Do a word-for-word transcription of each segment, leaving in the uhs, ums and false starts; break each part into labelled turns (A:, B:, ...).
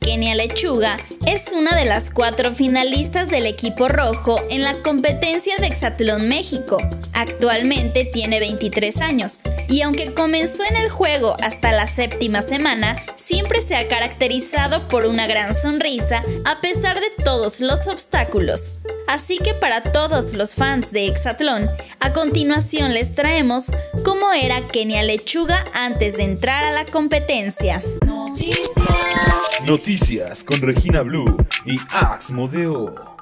A: Kenia Lechuga es una de las cuatro finalistas del equipo rojo en la competencia de Hexatlón México. Actualmente tiene veintitrés años y aunque comenzó en el juego hasta la séptima semana, siempre se ha caracterizado por una gran sonrisa a pesar de todos los obstáculos. Así que para todos los fans de Hexatlón, a continuación les traemos cómo era Kenia Lechuga antes de entrar a la competencia.
B: Noticias con Regina Blue y Axmodeo.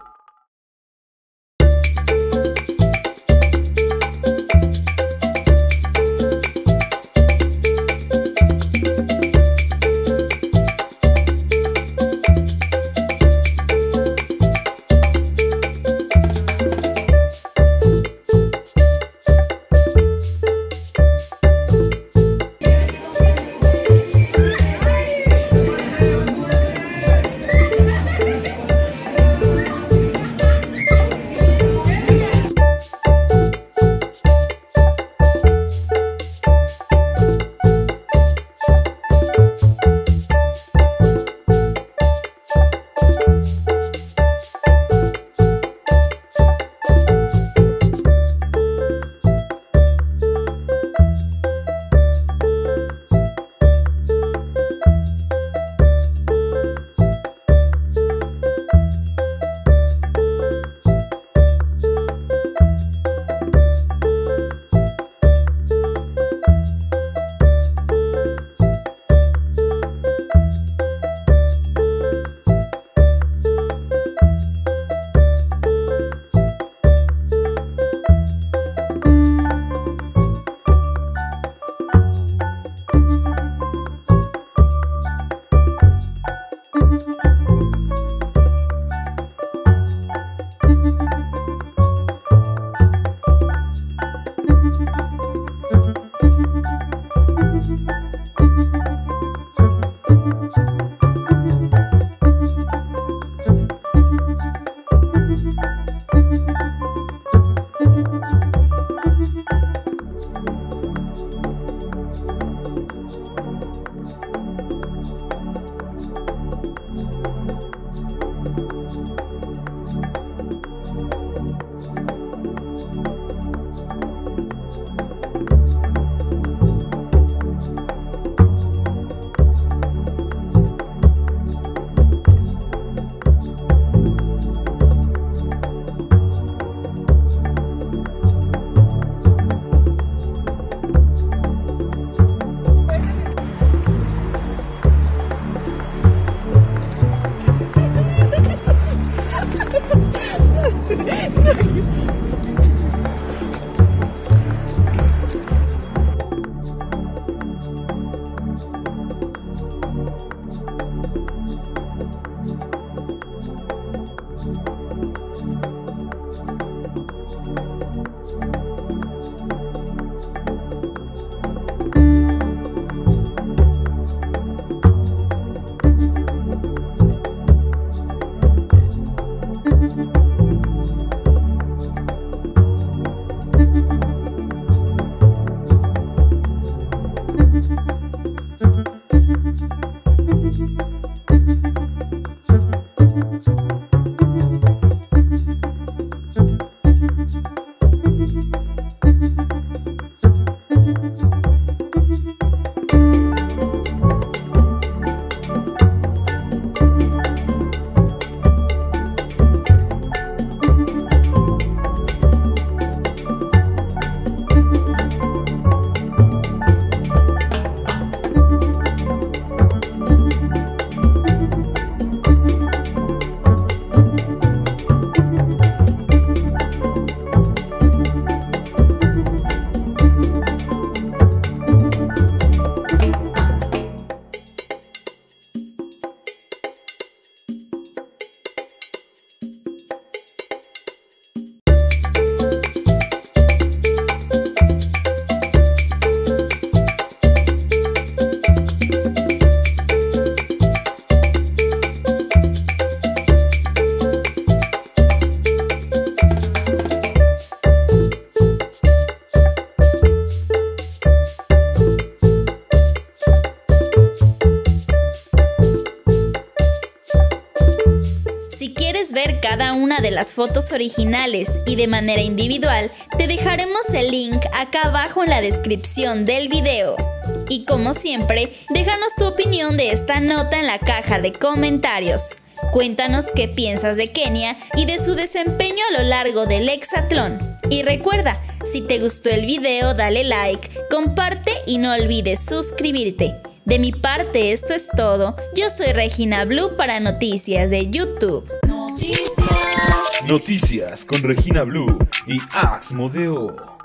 A: quieres ver cada una de las fotos originales y de manera individual, te dejaremos el link acá abajo en la descripción del video. Y como siempre, déjanos tu opinión de esta nota en la caja de comentarios. Cuéntanos qué piensas de Kenia y de su desempeño a lo largo del hexatlón. Y recuerda, si te gustó el video dale like, comparte y no olvides suscribirte. De mi parte esto es todo, yo soy Regina Blue para Noticias de YouTube.
B: Noticias con Regina Blue y Ax Modeo.